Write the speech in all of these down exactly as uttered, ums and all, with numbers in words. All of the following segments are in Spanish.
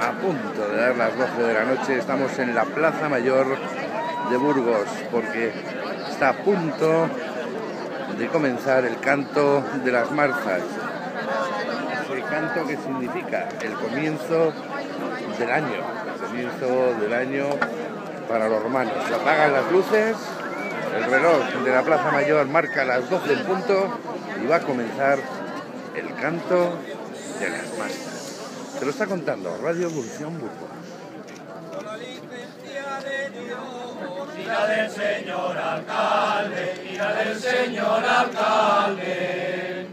a punto de dar las doce de la noche. Estamos en la Plaza Mayor de Burgos porque está a punto de comenzar el canto de las marzas. Ese canto que significa el comienzo del año, el comienzo del año para los romanos. Se apagan las luces, el reloj de la Plaza Mayor marca las doce en punto y va a comenzar el canto de las marzas. Te lo está contando Radio Evolución Burgos. Hija del señor alcalde, hija del señor alcalde.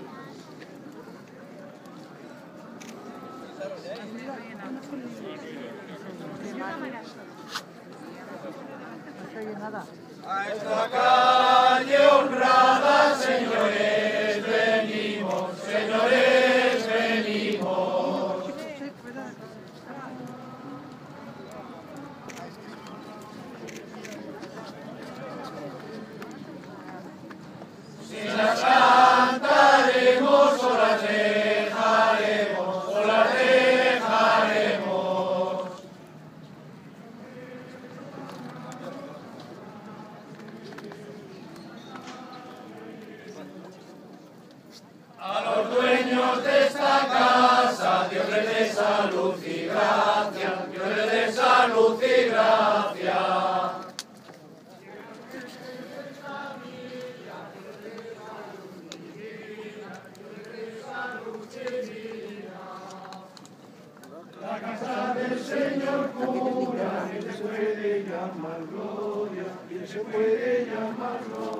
A esta calle honrada, señores, venimos, señores, venimos. Si las cantaremos o las dejaremos, o las dejaremos. A los dueños de esta casa, Dios les dé salud y gracia, Dios les dé salud y gracia. La casa del Señor cura, ¿quién se puede llamar gloria? ¿Quién se puede llamar gloria?